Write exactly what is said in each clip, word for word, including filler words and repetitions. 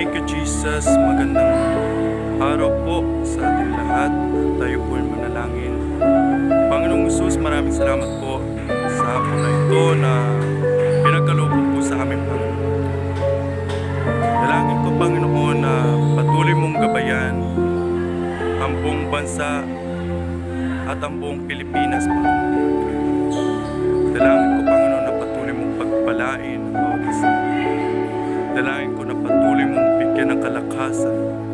Thank you, Jesus. Magandang araw po sa ating lahat. Tayo po ay manalangin. Panginoong Jesus, maraming salamat po sa hapon na ito na pinagkaloob po sa amin, Panginoon. Dalangin ko, Panginoon, na patuloy mong gabayan ang buong bansa at ang buong Pilipinas, Panginoon. Dalangin ko, Panginoon, na patuloy mong pagpalain ang bawat isa. Dalangin ko na patuloy mong bigyan ng kalakasan.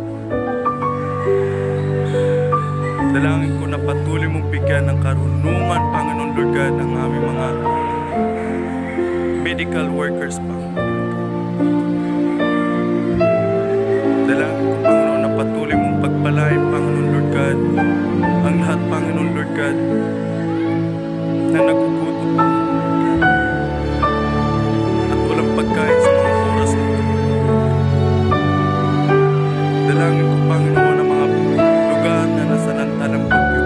Dalangin ko na patuloy mong bigyan ng karunungan, Panginoon Lord God, ng aming mga medical workers, Panginoon. Dalangin ko, Panginoon, na patuloy mong pagpalain, Panginoon Lord God, ang lahat, Panginoon Lord God, na nagugutom at walang pagkain sa mga oras na ito. Dalangin ko, Panginoon, ang mga lugar na nasalantalang bagyo,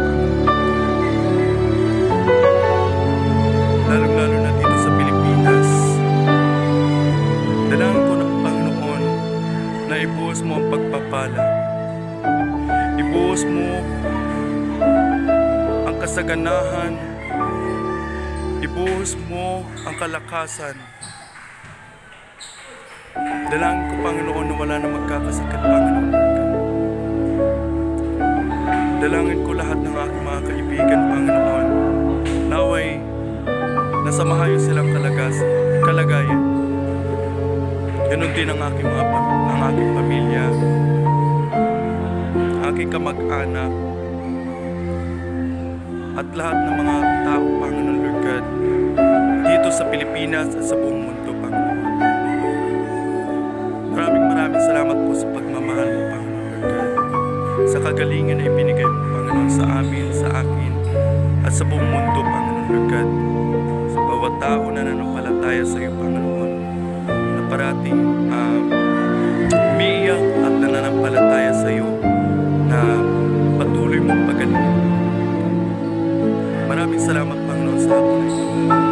lalong-lalo na dito sa Pilipinas. Dalangin ko na, Panginoon, na ibuhos mo ang pagpapala. Ibuhos mo ang kasaganahan. Ibuhos mo ang kalakasan. Dalangin ko, Panginoon, na wala na magkakasakit, Panginoon. Dalangin ko lahat ng aking mga kaibigan, Panginoon, naway nasa maayos silang kalagas, kalagayan. Ganon din ang aking mga ang aking pamilya, aking kamag-anak, at lahat ng mga tao, Panginoon Lord God, dito sa Pilipinas at sa buong mundo, Panginoon. Maraming maraming salamat po sa pagmamahal mo, Panginoon Lord God, sa kagalingan na ibinigay mo, Panginoon, sa amin, sa akin, at sa buong mundo, Panginoon Lord God, sa bawat tao na nanampalataya sa iyo, Panginoon, na parating uh, umiiyak at nananampalataya sa iyo, na patuloy mong pagalingin. Maraming salamat, Panginoon, sa hapon na ito.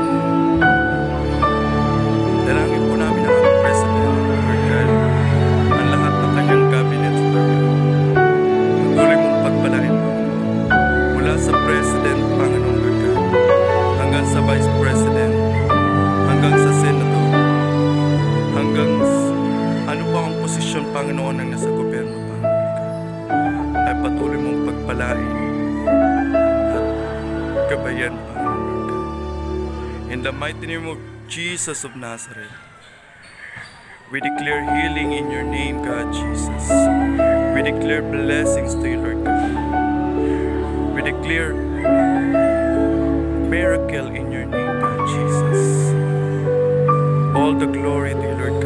Dalangin po namin ang aming President, Lord God, ang lahat ng kanyang cabinet, Lord God. Patuloy mong pagpalain, Panginoon, mula sa President, Panginoon, Lord God, hanggang sa Vice President, hanggang sa Senator, hanggang ano pa ang posisyon, Panginoon, ng nasa gobyerno, Panginoon, God, ay patuloy mong pagpalain gabayan, Panginoon God. In the mighty name of Jesus of Nazareth, we declare healing in your name, God Jesus. We declare blessings to you, Lord God. We declare miracle in your name, God Jesus. All the glory to you, Lord